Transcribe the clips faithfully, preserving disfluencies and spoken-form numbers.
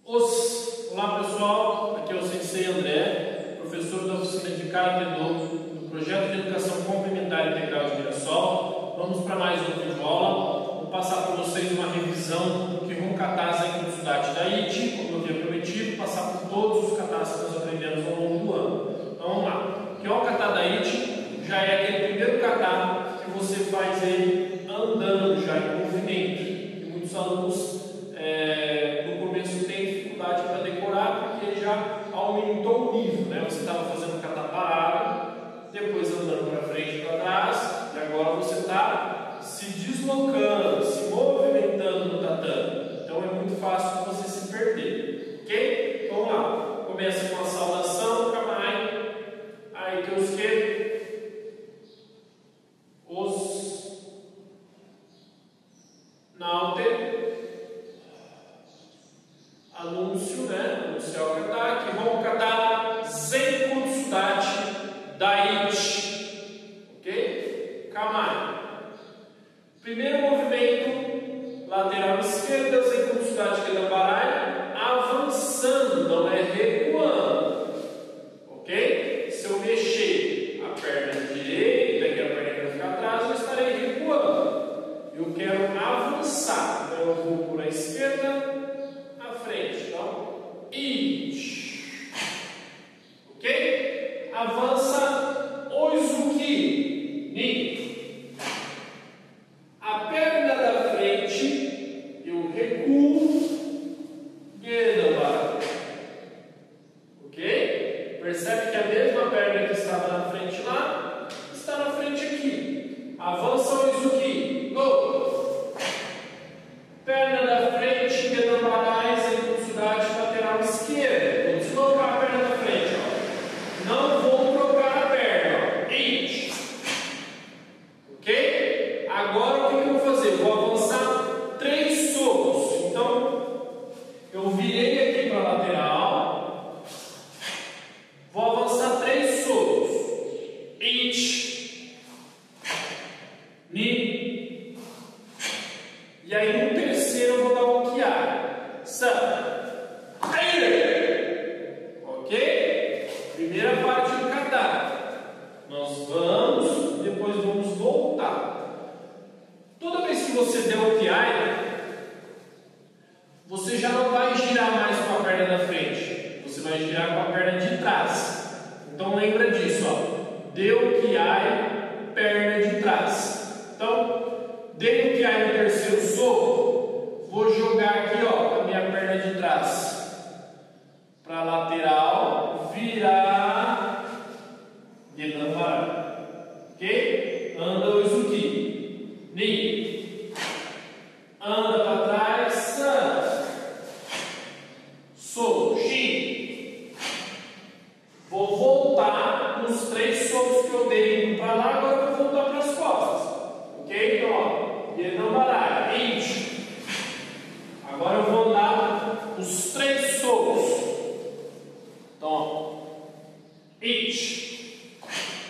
Os... Olá pessoal, aqui é o Sensei André, professor da oficina de Karatê do Projeto de Educação Complementar Integral de Mirassol. Vamos para mais um vídeo aula. Vou passar para vocês uma revisão do que vão katas em Kutsudate Daichi, como eu havia prometido, passar por todos os katas que nós aprendemos ao longo do ano. Então vamos lá. O que é o kata Daichi? Já é aquele primeiro kata que você faz ele andando, já em movimento. E muitos alunos é, no começo têm dificuldade para decorar, porque já aumentou o nível, né? Você estava fazendo kata parado, depois andando para frente e para trás, e agora você está se deslocando, se movimentando no tatame. Então é muito fácil de você se perder, ok? Vamos lá. Começa com a saudação, Kamai, aí que os que os naute, anúncio, né? Anunciar o kata, que vão kata Zen Kutsudate Daichi, ok? Kamai. Primeiro movimento, lateral esquerda, Zen Kutsudate Kedambarai, avançando, não é recuando, ok? Se eu mexer a perna direita, que a perna vai ficar atrás, eu estarei recuando. Eu quero avançar, então eu vou por a esquerda, à frente, então, it, ok? Avança, oizuki, ni. A perna da frente, eu recuo, gedamba, ok? Percebe que a mesma perna que estava na frente lá, está na frente aqui. Avança, oizuki, go. Perna da frente, gedambarai, Zen Kutsudate lateral esquerda. Vou deslocar a perna da frente, ó. Não vou trocar a perna, ó. It. Ok? Agora o que eu vou fazer? Vou avançar três socos. Então, eu virei aqui para a lateral. Vou avançar três socos. It. Ni. E aí no terceiro eu vou dar um kiai. Sa. Ok? Primeira parte do kata. Nós vamos, depois vamos voltar. Toda vez que você der o kiai, você já não vai girar mais com a perna da frente. Você vai girar com a perna de trás. Então lembra disso, ó. Deu kiai, perna de trás. Então, dei o kiai no terceiro soco, vou jogar aqui, ó, a minha perna de trás para a lateral, virar, gedambarai, ok? Anda o izuki, ni, anda para trás, san, so, shi. Vou voltar nos três socos que eu dei para lá, agora eu vou voltar para as costas, ok? Então, ó, gedambarai, it. Agora eu vou andar os três socos. Então, ó, it,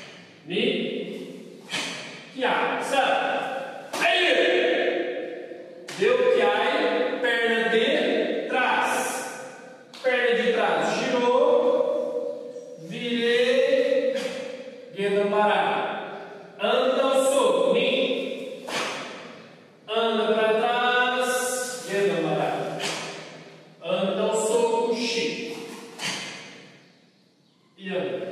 ni, kiai, sa, aí. Deu kiai, perna de trás, perna de trás, girou, virei, gedambarai, anda o soco, ni, anda para trás, gedambarai, anda o soco, shi, e anda.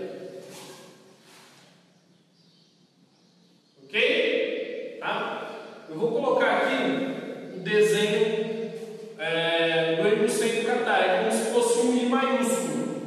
Ok? Tá? Eu vou colocar aqui o desenho é, do Emusei do kata, é como se fosse um I maiúsculo.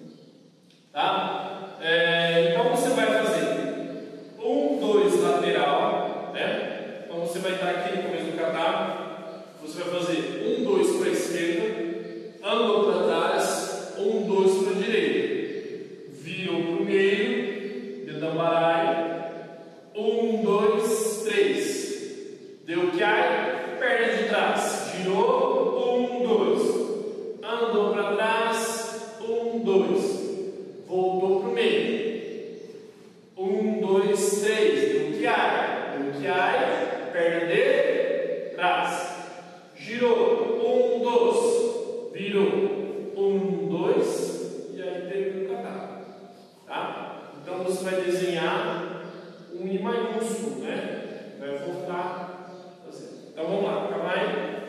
Tá? É, então você vai fazer um, dois, lateral, né? Então você vai estar aqui no começo do kata, você vai fazer um, dois para a esquerda, andou para trás, um, dois para a direita, virou para o meio, gedambarai, um, dois, três, deu kiai, perna de trás, girou, um, dois, andou para trás, um, dois, voltou para o meio, um, dois, três, deu kiai, deu kiai, perna de trás, girou, um, dois, virou, maiúsculo, né? Vai voltar a fazer. Então vamos lá, calma aí.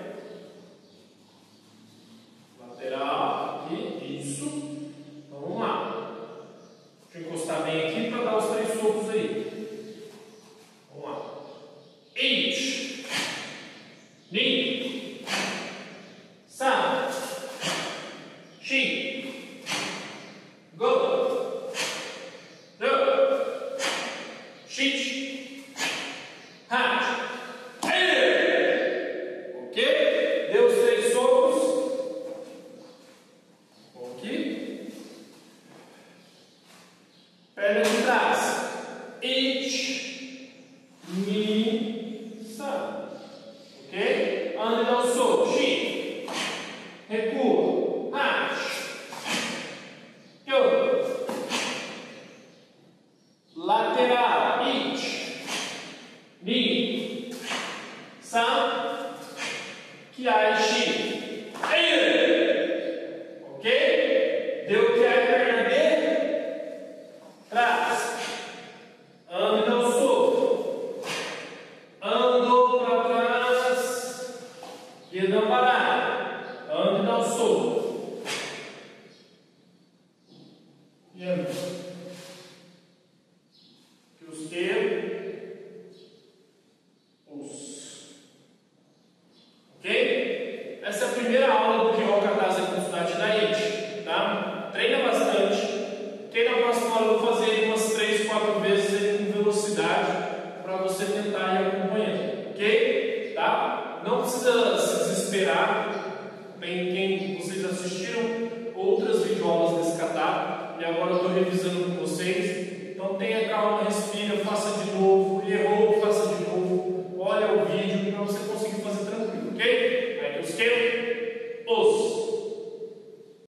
Lateral, aqui, isso. Então vamos lá. Deixa eu encostar bem aqui para dar os três socos aí. Vamos lá. Eight. Ni. Sa. Shi. Go. Do. Shit. Ha. Hey. Ok? Deu os três socos. Aqui. Perna de trás. Eight. Ni. Sa. Ok? Anda e dá o soco. Shi. Recua. Ha. Yo. Lateral. Eight. Ni. Sa. Kiai. Shi. Aí. Ok? Deu Kiai perna de trás. Anda e dá o soco. Andou para trás. E não parar. Anda e dá o soco. E anda. Os dedos. Os. Ok? Essa é a primeira aula do que o Katasa com estudante da I T. Tá? Treina bastante. Que na próxima aula eu vou fazer umas três, quatro vezes com velocidade para você tentar ir acompanhando. Ok? Tá? Não precisa se desesperar. Tem quem vocês assistiram outras videoaulas desse kata e agora eu estou revisando com vocês. Então tenha calma, respira, faça de novo. Errou, faça de novo. Olha o vídeo para você conseguir fazer tranquilo, ok? Aí eu esqueço.